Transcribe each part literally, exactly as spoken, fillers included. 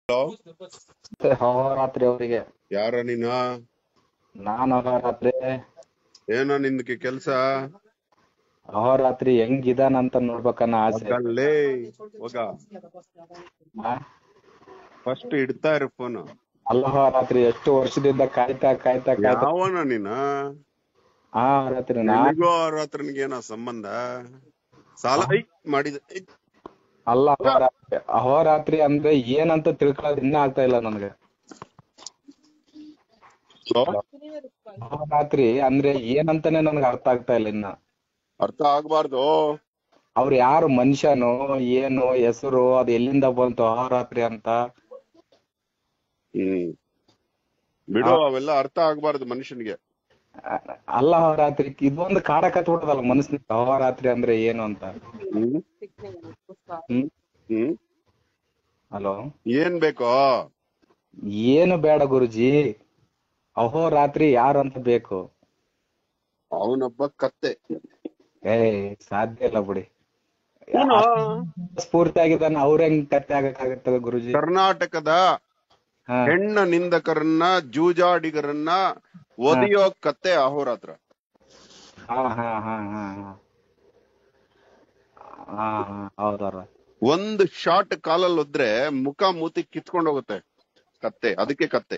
Hello, ಮತ್ತೆ ಅಹೋರಾತ್ರಿ ಅವರಿಗೆ ಯಾರ ನೀನ? ನಾನ್ ಅಹೋರಾತ್ರಿ ಏನೋ ನಿಂದಕ್ಕೆ ಕೆಲ್ಸ? ಅಹೋರಾತ್ರಿ ಹೆಂಗಿದಾನಂತ ನೋಡ್ಬೇಕನ್ನ ಆಸೆ. ಹೋಗಲ್ಲೇ ಹೋಗ, ಆ? ಫಸ್ಟ್ ಇಡ್ತಾ ಇರು ಫೋನ್. ಅಲ್ಲ ಅಹೋರಾತ್ರಿ ಎಷ್ಟು ವರ್ಷದಿಂದ ಕಾಯ್ತಾ ಕಾಯ್ತಾ ಕಾಯ್ತಾ ಯಾವನ ನೀನ? ಅಹೋರಾತ್ರಿ ನಾ ನಿನಗೂ ಅವ್ರ ಹತ್ರನಿಗೆ ಏನೋ ಸಂಬಂಧ? ಸಾಲ ಐ ಮಾಡಿದ ಐ. ಅಲ್ಲ ಹೋಗ. ಅಹೋರಾತ್ರಿ ಅಹೋರಾತ್ರಿ ಅಂದ್ರೆ ಏನಂತ ತಿಳ್ಕೊಳ್ಳೋದು ಇನ್ನ ಆಗ್ತಾ ಇಲ್ಲ ನನಗೆ. ಹಲೋ? ಅಹೋರಾತ್ರಿ ಅಂದ್ರೆ ಏನಂತಾನೆ ನನ್ಗೆ ಅರ್ಥ ಆಗ್ತಾ ಇಲ್ಲ ಇನ್ನ. ಅರ್ಥ ಆಗ್ಬಾರ್ದು. ಅವ್ರು ಯಾರು, ಮನುಷ್ಯನೋ ಏನು, ಹೆಸರು, ಅದು ಎಲ್ಲಿಂದ ಬಂತು ಅಹೋರಾತ್ರಿ ಅಂತ? ಹ್ಮ್ ಬಿಡು, ಅವೆಲ್ಲ ಅರ್ಥ ಆಗ್ಬಾರ್ದು ಮನುಷ್ಯನಿಗೆ. ಅಲ್ಲ ಅಹೋರಾತ್ರಿ ಇದೊಂದು ಕಾಡಕ ತೋಟದಲ್ಲ ಮನಸ್ಸಿನ ಅಹೋರಾತ್ರಿ ಅಂದ್ರೆ ಏನು ಅಂತ. ಹ್ಮ್ ಹ್ಮ್ ಹ್ಮ್ ಹಲೋ, ಏನ್ ಬೇಕೋ? ಏನು ಬೇಡ ಗುರುಜಿ, ಅಹೋರಾತ್ರಿ ಯಾರು ಅಂತ ಬೇಕು. ಅವನೊಬ್ಬ ಕತ್ತೆ. ಏ ಸಾಧ್ಯ ಇಲ್ಲ ಬಿಡಿ. ಅವನು ಸ್ಫೂರ್ತಿ ಆಗಿದ್ದಾನೆ, ಅವ್ರ ಹೆಂಗ್ ಕತ್ತೆ ಆಗಕ್ಕಾಗತ್ತದ ಗುರುಜಿ? ಕರ್ನಾಟಕದ ಹಾ ಹೆಣ್ಣ ನಿಂದಕರನ್ನ, ಜೂಜಾಡಿಗರನ್ನ ಒದಿಯೋ ಕತ್ತೆ ಅಹೋರಾತ್ರ. ಹಾ ಹಾ ಹಾ ಹಾ ಹಾ ಹಾ ಹಾ ಹೌದವ್ರ. ಒಂದ್ ಶಾಟ್ ಕಾಲಲ್ಲಿ ಹೋದ್ರೆ ಮುಖ ಮೂತಿ ಕಿತ್ಕೊಂಡ್ ಹೋಗುತ್ತೆ ಕತ್ತೆ, ಅದಕ್ಕೆ ಕತ್ತೆ.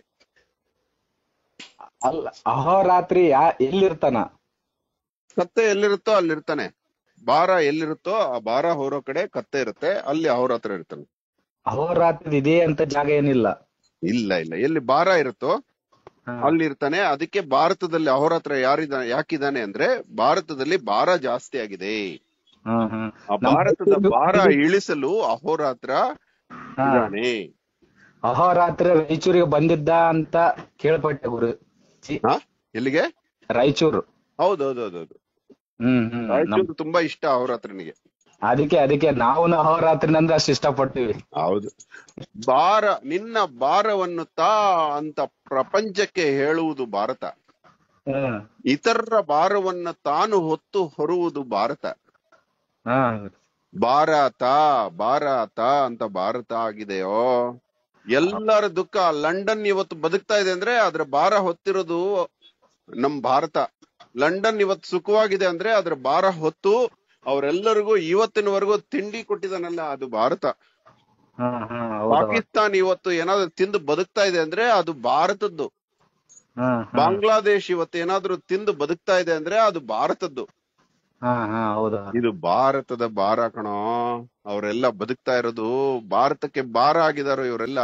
ಅಲ್ಲ ಅಹೋರಾತ್ರಿ ಯಾ ಎಲ್ಲಿರ್ತಾನ? ಕತ್ತೆ ಎಲ್ಲಿರುತ್ತೋ ಅಲ್ಲಿರ್ತಾನೆ. ಭಾರ ಎಲ್ಲಿರುತ್ತೋ ಆ ಭಾರ ಹೊರೋ ಕಡೆ ಕತ್ತೆ ಇರುತ್ತೆ, ಅಲ್ಲಿ ಅಹೋರಾತ್ರ ಇರ್ತಾನೆ. ಅಹೋರಾತ್ರಿ ಇದೆ ಅಂತ ಜಾಗ ಏನಿಲ್ಲ. ಇಲ್ಲ ಇಲ್ಲ, ಎಲ್ಲಿ ಭಾರ ಇರುತ್ತೋ ಹಾ ಅಲ್ಲಿ ಇರ್ತಾನೆ. ಅದಕ್ಕೆ ಭಾರತದಲ್ಲಿ ಅಹೋರಾತ್ರ ಯಾರಿದ್ದಾನೆ, ಯಾಕಿದ್ದಾನೆ ಅಂದ್ರೆ ಭಾರತದಲ್ಲಿ ಭಾರ ಜಾಸ್ತಿ ಆಗಿದೆ. ಹಾ ಹಾ ಆ ನಮ್ ಭಾರತದ ಭಾರ ಇಳಿಸಲು ಅಹೋರಾತ್ರ ಹಾ ಇದ್ದಾನೆ. ಅಹೋರಾತ್ರಿ ರಾಯಚೂರಿಗೆ ಬಂದಿದ್ದ ಅಂತ ಕೇಳ್ಪಟ್ಟೆ ಗುರು. ಚಿ- ಹಾ, ಎಲ್ಲಿಗೆ? ರಾಯಚೂರು. ಹೌದೌದೌದೌದು. ಹ್ಮ್ ಹ್ಮ್ ನಮ್ ರಾಯಚೂರು ತುಂಬಾ ಇಷ್ಟ ಅಹೋರಾತ್ರನಿಗೆ. ಅದಕ್ಕೆ ಅದಕ್ಕೆ ನಾವು ಅಹೋರಾತ್ರಿನಂದ್ರೆ ಅಷ್ಟು ಇಷ್ಟಪಡ್ತೀವಿ. ಹೌದು. ಭಾರ, ನಿನ್ನ ಭಾರವನ್ನು ತಾ ಅಂತ ಪ್ರಪಂಚಕ್ಕೆ ಹೇಳುವುದು ಭಾರತ. ಹ್ಮ್ ಇತರರ ಭಾರವನ್ನ ತಾನು ಹೊತ್ತು ಹೊರುವುದು ಭಾರತ. ಹಾ ಭಾರತ ಭಾರತ ಅಂತ ಭಾರತ ಆಗಿದೆಯೋ. ಎಲ್ಲರ ದುಃಖ, ಲಂಡನ್ ಇವತ್ತು ಬದುಕ್ತಾ ಇದೆ ಅಂದ್ರೆ ಅದ್ರ ಭಾರ ಹೊತ್ತಿರೋದು ನಮ್ ಭಾರತ. ಲಂಡನ್ ಇವತ್ತು ಸುಖವಾಗಿದೆ ಅಂದ್ರೆ ಅದ್ರ ಭಾರ ಹೊತ್ತು ಅವರೆಲ್ಲರಿಗೂ ಇವತ್ತಿನವರೆಗೂ ತಿಂಡಿ ಕೊಟ್ಟಿದಾನಲ್ಲ, ಅದು ಭಾರತ. ಹಾ ಹಾ ಹೌದವ. ಪಾಕಿಸ್ತಾನ್ ಇವತ್ತು ಏನಾದ್ರು ತಿಂದು ಬದುಕ್ತಾ ಇದೆ ಅಂದ್ರೆ ಅದು ಭಾರತದ್ದು. ಹಾ ಹಾ ಬಾಂಗ್ಲಾದೇಶ್ ಇವತ್ತು ಏನಾದ್ರು ತಿಂದು ಬದುಕ್ತಾ ಇದೆ ಅಂದ್ರೆ ಅದು ಭಾರತದ್ದು. ಹಾ ಹಾ ಹೌದವ. ಇದು ಭಾರತದ ಭಾರ ಕಣೋ. ಅವರೆಲ್ಲ ಬದುಕ್ತಾ ಇರೋದು ಭಾರತಕ್ಕೆ ಭಾರ ಆಗಿದಾರೋ ಇವರೆಲ್ಲ.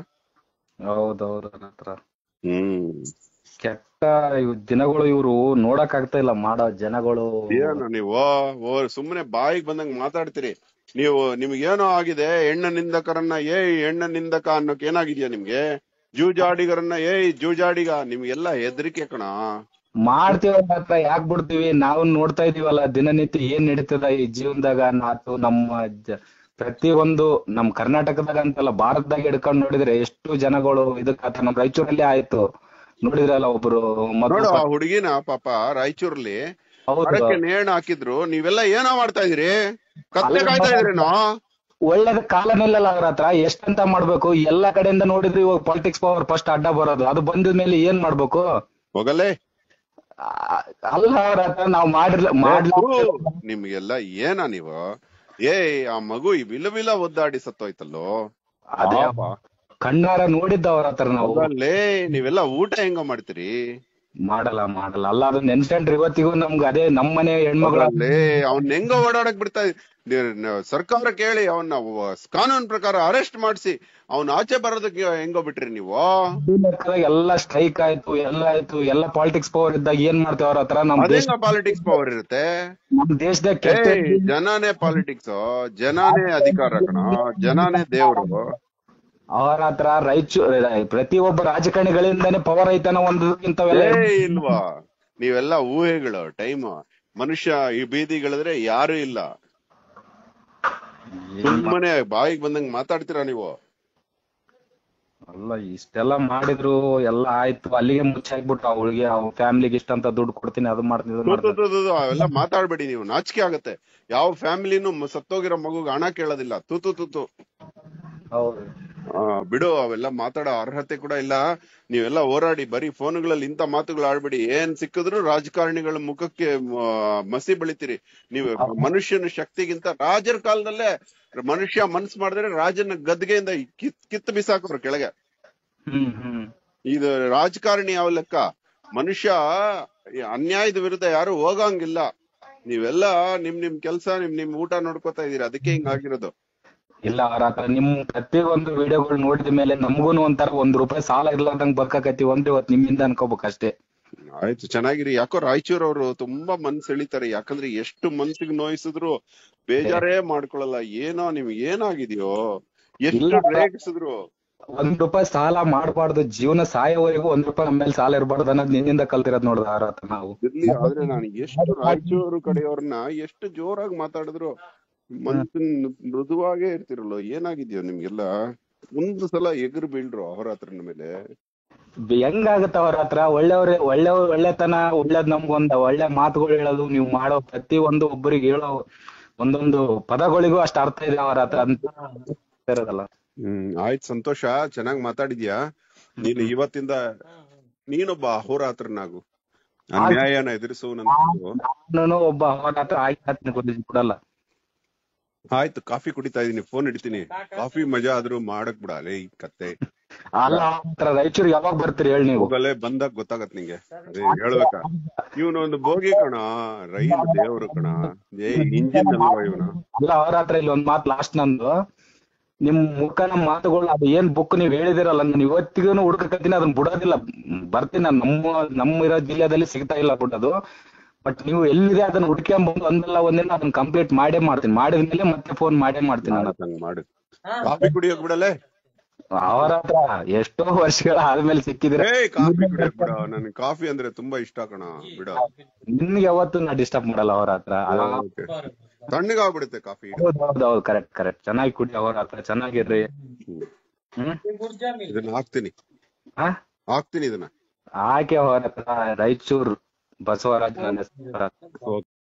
ಹೌದೌದು ಹತ್ರ ಹ್ಮ್ ಕೆಟ್ಟ ಇವ್ ದಿನಗಳು ಇವ್ರು ನೋಡಕ್ ಆಗ್ತಾ ಇಲ್ಲ ಮಾಡೋ ಜನಗಳು. ಏನು ನೀವು ಓ ಸುಮ್ಮನೆ ಬಾಯಿಗೆ ಬಂದಂಗ್ ಮಾತಾಡ್ತೀರಿ ನೀವು. ನಿಮ್ಗೇನೋ ಆಗಿದೆ, ಹೆಣ್ಣ ನಿಂದಕರನ್ನ ಏಯ್ ಹೆಣ್ಣ ನಿಂದಕ ಅನ್ನೋಕ್ ಏನಾಗಿದ್ಯಾ ನಿಮ್ಗೆ? ಜೂಜಾಡಿಗರನ್ನ ಏಯ್ ಜೂಜಾಡಿಗ, ನಿಮ್ಗೆಲ್ಲ ಹೆದರಿಕೆ ಕಣ. ಮಾಡ್ತೀವ ಮಾತ್ರ ಯಾಕ್ ಬಿಡ್ತೀವಿ? ನಾವು ನೋಡ್ತಾ ಇದೀವಲ್ಲ ದಿನನಿತ್ಯ ಏನ್ ನಡೀತದ ಈ ಜೀವನದಾಗ. ನಾತು ನಮ್ಮ ಜ- ಪ್ರತಿಯೊಂದು ನಮ್ ಕರ್ನಾಟಕದಾಗ ಅಂತಲ್ಲ, ಭಾರತದಾಗ ಹಿಡ್ಕೊಂಡ್ ನೋಡಿದ್ರೆ ಎಷ್ಟು ಜನಗಳು ಇದಕ್ ಆತ. ನಮ್ ರಾಯಚೂರಲ್ಲಿ ಆಯ್ತು ನೋಡಿದ್ರಲ್ಲ, ಒಬ್ರು ಮಧು ನೋಡು ಆ ಪಟ್- ಹುಡುಗಿನ ಪಾಪ ರಾಯಚೂರಲ್ಲಿ ಹೌದು. ಮರಕ್ಕೆ ನೇಣು ಹಾಕಿದ್ರು. ನೀವೆಲ್ಲ ಏನೋ ಮಾಡ್ತಾ ಇದೀರಿ? ಕತ್ತೆ ಅಲ್ಲ, ಕಾಯ್ತಾ ಇದ್ರೇನೋ? ಒಳ್ಳೇದ ಕಾಲ ನಿಲ್ಲಲ್ಲ ಅವ್ರ ಹತ್ರ. ಎಷ್ಟಂತ ಮಾಡ್ಬೇಕು? ಎಲ್ಲಾ ಕಡೆಯಿಂದ ನೋಡಿದ್ರೆ ಇವಾಗ ಪಾಲಿಟಿಕ್ಸ್ ಪವರ್ ಫಸ್ಟ್ ಅಡ್ಡ ಬರೋದು. ಅದು ಬಂದ ಮೇಲೆ ಏನ್ ಮಾಡ್ಬೇಕು? ಹೋಗಲೇ. ಆ, ಅಲ್ಲ ಅವ್ರ ಹತ್ರ ನಾವ್ ಮಾಡಿರ್ಲ ಮಾಡ್ಲ ನಿಮ್ಗೆಲ್ಲ ಏನ ನೀವು? ಏ ಆ ಮಗು ವಿಲ ವಿಲ ಒದ್ದಾಡಿ ಸತ್ತೋಯ್ತಲ್ಲೋ ಅದೇ ಪಾಪ. ಕಣ್ಣಾರ ನೋಡಿದ್ದ ಅವ್ರ ಹತ್ರ ನಾವು. ಹೋಗಲ್ಲೇ, ನೀವೆಲ್ಲ ಊಟ ಹೆಂಗ ಮಾಡ್ತೀರಿ? ಮಾಡಲ್ಲ ಮಾಡಲ್ಲ ಅಲ್ಲ, ಅದು ನೆನ್ಸ್ಕೊಂಡ್ರೆ ಇವತ್ತಿಗೂ ನಮ್ಗೆ ಅದೇ ನಮ್ಮನೆ ಹೆಣ್ಮಗಳ. ಹೋಗಲ್ಲೇ, ಅವ್ನ್ ಹೆಂಗ ಓಡಾಡಕ್ ಬಿಡ್ತಾ ಇದ್- ಸರ್ಕಾರ ಕೇಳಿ ಅವನ್ನ ಕಾನೂನು ಪ್ರಕಾರ ಅರೆಸ್ಟ್ ಮಾಡಿಸಿ ಅವ್ನ ಆಚೆ ಬರೋದಕ್ಕೆ ಹೆಂಗೋ ಬಿಟ್ರಿ ನೀವು? ಎಲ್ಲ ಸ್ಟ್ರೈಕ್ ಆಯ್ತು, ಎಲ್ಲ ಆಯ್ತು, ಎಲ್ಲ ಪಾಲಿಟಿಕ್ಸ್ ಪವರ್ ಇದ್ದಾಗ ಏನ್ ಮಾಡ್ತೇವೆ ಅವ್ರ ಹತ್ರ? ನಮ್ ದೇಶ, ಅದೇಂಗ ಪಾಲಿಟಿಕ್ಸ್ ಪವರ್ ಇರುತ್ತೆ? ನಮ್ ದೇಶದಾಗ ಏ ಕೆಟ್ಟ ಜನಾನೇ ಪಾಲಿಟಿಕ್ಸ್, ಜನಾನೇ ಅಧಿಕಾರ ಕಣ, ಜನಾನೇ ದೇವ್ರು. ಅವ್ರ ಹತ್ರ ರಾಯಚೂರ್ ಪ್ರತಿಯೊಬ್ಬ ರಾಜಕಾರಣಿಗಳಿಂದಾನೇ ಪವರ್ ಐತನ ಒಂದು ಇಂಥವೆಲ್ಲ. ಏ ಇಲ್ವಾ, ನೀವೆಲ್ಲ ಊಹೆಗಳು. ಟೈಮ್ ಮನುಷ್ಯ ಈ ಬೀದಿಗಳಿದ್ರೆ ಯಾರು ಇಲ್ಲ. ಸುಮ್ಮನೆ ಬಾಯಿಗೆ ಬಂದಂಗ್ ಮಾತಾಡ್ತೀರಾ ನೀವು. ಅಲ್ಲ ಇಷ್ಟೆಲ್ಲ ಮಾಡಿದ್ರು ಎಲ್ಲ ಆಯ್ತು, ಅಲ್ಲಿಗೆ ಮುಚ್ಚಾಕ್ಬಿಟ್ರು. ಅವಳಿಗೆ ಅವ್ರ ಫ್ಯಾಮಿಲಿಗೆ ಇಷ್ಟ ಅಂತ ದುಡ್ಡು ಕೊಡ್ತೀನಿ, ಅದು ಮಾಡ್ತೀನಿ, ಇದು ಮಾಡ್ತೀನಿ. ತೂ, ತೂ, ತೂ, ತೂ, ಅವೆಲ್ಲ ಮಾತಾಡ್ಬೇಡಿ ನೀವು, ನಾಚಿಕೆ ಆಗತ್ತೆ. ಯಾವ ಫ್ಯಾಮಿಲಿನೂ ಸತ್ತೋಗಿರೋ ಮಗುಗೆ ಹಣ ಕೇಳೋದಿಲ್ಲ. ತೂ ತೂ ತೂ ತೂ. ಹೌದು. ಆ, ಬಿಡು, ಅವೆಲ್ಲ ಮಾತಾಡೋ ಅರ್ಹತೆ ಕೂಡ ಇಲ್ಲ. ನೀವೆಲ್ಲ ಹೋರಾಡಿ ಬರೀ ಫೋನ್ಗಳಲ್ಲಿ ಇಂಥ ಮಾತುಗಳು ಆಡ್ಬೇಡಿ. ಏನ್ ಸಿಕ್ಕಿದ್ರು ರಾಜಕಾರಣಿಗಳ ಮುಖಕ್ಕೆ ಆ, ಮಸಿ ಬೆಳಿತೀರಿ ನೀವು. ಮನುಷ್ಯನ ಶಕ್ತಿಗಿಂತ ರಾಜರ ಕಾಲದಲ್ಲೇ ಮನುಷ್ಯ ಮನ್ಸ್ ಮಾಡಿದ್ರೆ ರಾಜನ ಗದ್ಗೆಯಿಂದ ಕಿತ್ ಕಿತ್ತು ಬಿಸಾಕೋರು ಕೆಳಗೆ. ಹ್ಮ್ ಹ್ಮ್ ಇದು ರಾಜಕಾರಣಿ ಯಾವ ಲೆಕ್ಕ? ಮನುಷ್ಯ ಈ ಅನ್ಯಾಯದ ವಿರುದ್ಧ ಯಾರು ಹೋಗಂಗಿಲ್ಲ. ನೀವೆಲ್ಲ ನಿಮ್ ನಿಮ್ ಕೆಲ್ಸ ನಿಮ್ ನಿಮ್ ಊಟ ನೋಡ್ಕೋತಾ ಇದೀರಿ, ಅದಕ್ಕೆ ಹಿಂಗ್ ಆಗಿರೋದು. ಇಲ್ಲ ಅವ್ರ ಹತ್ರ ನಿಮ್ ಪ್ರತಿಯೊಂದು ವಿಡಿಯೋಗಳು ನೋಡಿದ ಮೇಲೆ ನಮಗೂನು ಒಂಥರ ಒಂದ್ ರೂಪಾಯಿ ಸಾಲ ಇರ್ಲಾರ್ದಂಗ್ ಬದುಕಕತ್ತೀವಿ ಅಂದ್ರೆ ಇವತ್ತು ನಿಮ್ಮಿಂದ ಅನ್ಕೋಬೇಕು ಅಷ್ಟೇ. ಆಯ್ತು, ಚೆನ್ನಾಗಿರಿ. ಯಾಕೋ ರಾಯಚೂರ್ ಅವರು ತುಂಬಾ ಮನ್ಸ್ ಎಳಿತಾರೆ. ಯಾಕಂದ್ರೆ ಎಷ್ಟು ಮನ್ಸಿಗೆ ನೋಯಿಸಿದ್ರು ಬೇಜಾರೇ ಮಾಡ್ಕೊಳಲ್ಲ. ಏನೋ ನಿಮ್ಗೆ ಏನಾಗಿದ್ಯೋ, ಎಷ್ಟು ಇಲ್ಲ. ರೇಗಿಸಿದ್ರು. ಒಂದ್ ರೂಪಾಯಿ ಸಾಲ ಮಾಡ್ಬಾರ್ದು, ಜೀವನ ಸಾಯೋವರೆಗೂ ಒಂದ್ ರೂಪಾಯಿ ನಮ್ಮ ಮೇಲೆ ಸಾಲ ಇರ್ಬಾರ್ದು ಅನ್ನೋದು ನಿನ್ನಿಂದ ಕಲ್ತಿರೋದ್ ನೋಡ್ದ ಅವ್ರ ಹತ್ರ ನಾವು. ಇರ್ಲಿ, ಆದ್ರೆ ನಾನು ಎಷ್ಟು ರಾಯಚೂರು ಕಡೆಯವ್ರನ್ನ ಎಷ್ಟು ಜೋರಾಗಿ ಮಾತಾಡಿದ್ರು ಮನ್ಸಿನ ಮೃದುವಾಗೇ ಇರ್ತಿರಲ್ಲ. ಏನಾಗಿದ್ಯೋ ನಿಮ್ಗೆಲ್ಲ? ಒಂದು ಸಲ ಎಗರು ಬೀಳ್ರು ಅವ್ರ ಹತ್ರನ ಮೇಲೆ. ಹೆಂಗಾಗತ್ತ ಅವ್ರ ಹತ್ರ? ಒಳ್ಳೆಯವ್ರೆ ಒಳ್ಳೆ ಒಳ್ಳೆತನ ಒಳ್ಳೇದ್ ನಮ್ಗೊಂದ ಒಳ್ಳೆ ಮಾತುಗಳು ಹೇಳೋದು, ನೀವು ಮಾಡೋ ಪ್ರತಿ ಒಂದು ಒಬ್ಬರಿಗೆ ಹೇಳೋ ಒಂದೊಂದು ಪದಗಳಿಗೂ ಅಷ್ಟ ಅರ್ಥ ಇದೆ ಅವ್ರ ಹತ್ರ ಅಂತ ಇರೋದಲ್ಲ. ಹ್ಮ್, ಆಯ್ತು, ಸಂತೋಷ. ಚೆನ್ನಾಗ್ ಮಾತಾಡಿದ್ಯಾ. ನೀನು ಇವತ್ತಿಂದ ನೀನೊಬ್ಬ ಅಹೋರಾತ್ರನಾಗು, ಅನ್ಯಾಯನ ಎದುರಿಸುವನಂತ. ನಾನು ಒಬ್ಬ ಅವ್ರ ಹತ್ರ ಆಯ್ತು ಕೊಡಲ್ಲ. ಆಯ್ತು, ಕಾಫಿ ಕುಡಿತಾ ಇದೀನಿ, ಫೋನ್ ಇಡ್ತೀನಿ. ಕಾಫಿ ಮಜಾ ಆದ್ರೂ ಮಾಡಕ್ ಬಿಡಲೇ ಈ ಕತ್ತೆ. ಅಲ್ಲ ಹತ್ರ ರಾಯಚೂರ್ ಯಾವಾಗ ಬರ್ತೀರಿ ಹೇಳಿ ನೀವು? ಹೋಗಲೇ ಬಂದಾಗ ಗೊತ್ತಾಗತ್ ನಿಂಗೆ. ಅದೇ ಹೇಳ್ಬೇಕ, ಇವನು ಒಂದು ಬೋಗಿ ಕಣ, ರೈಲ್ ದೇವ್ರು ಕಣ, ಏ ಇಂಜಿನ್ ಅಲ್ವಾ ಇವನು. ಅಲ್ಲ ಅವ್ರ ಹತ್ರ ಇಲ್ಲಿ ಒಂದ್ ಮಾತು ಲಾಸ್ಟ್ ನಂದು, ನಿಮ್ ಮುಖ ನಮ್ ಮಾತುಗಳು ಅದು ಏನ್ ಬುಕ್ ನೀವ್ ಹೇಳಿದಿರಲ್ಲ, ನಾನು ಇವತ್ತಿಗೂ ಹುಡ್ಕಕತ್ತೀನಿ, ಅದನ್ನ ಬಿಡೋದಿಲ್ಲ. ಬರ್ತೀನಿ ನಾನು. ನಮ್ಮ ನಮ್ಮ ಇರೋ ಜಿಲ್ಲೆದಲ್ಲಿ ಸಿಗ್ತಾ ಇಲ್ಲ ಬಿಡೋದು. ಬಟ್ ನೀವು ಎಲ್ಲಿದೆ ಅದನ್ನ ಹುಡ್ಕೊಂಡ್ ಬಂದು ಒಂದಲ್ಲ ಒಂದಿನ ಅದನ್ನ ಕಂಪ್ಲೀಟ್ ಮಾಡೇ ಮಾಡ್ತೀನಿ. ಮಾಡಿದ್ಮೇಲೆ ಮತ್ತೆ ಫೋನ್ ಮಾಡೇ ಮಾಡ್ತೀನಿ ನಾನು. ಹಂಗ್ ಮಾಡು. ಕಾಫಿ ಕುಡಿಯೋಕ್ ಬಿಡಲೇ. ಅವ್ರ ಹತ್ರ ಎಷ್ಟೋ ವರ್ಷಗಳ ಆದ್ಮೇಲೆ ಸಿಕ್ಕಿದ್ರೆ ಏ ಕಾಫಿ ಕುಡಿಯೋಕ್ ಬಿಡ. ನನ್ ಕಾಫಿ ಅಂದ್ರೆ ತುಂಬಾ ಇಷ್ಟ ಕಣ, ಬಿಡ. ನಿನ್ಗೆ ಯಾವತ್ತು ನಾ ಡಿಸ್ಟರ್ಬ್ ಮಾಡಲ್ಲ ಅವ್ರ ಹತ್ರ. ತಣ್ಣಗಾಗ್ಬಿಡುತ್ತೆ ಕಾಫಿ. ಹೌದೌದು, ಕರೆಕ್ಟ್ ಕರೆಕ್ಟ್. ಚೆನ್ನಾಗಿ ಕುಡಿ ಅವ್ರ ಹತ್ರ, ಚೆನ್ನಾಗಿರ್ರಿ. ಹ್ಮ್ ಇದನ್ನ ಹಾಕ್ತೀನಿ ಹಾ ಹಾಕ್ತೀನಿ ಇದನ್ನ ಆಕೆ ಅವ್ರ ಹತ್ರ ರಾಯಚೂರ್ ಬಸವರಾಜ್ ನನ್ನ ಹೆಸರು.